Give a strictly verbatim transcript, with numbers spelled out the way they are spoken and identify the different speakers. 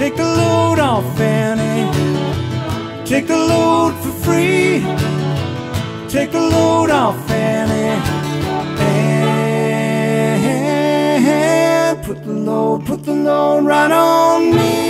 Speaker 1: Take the load off, Fanny. Take the load for free. Take the load off, Fanny. And put the load, put the load right on me.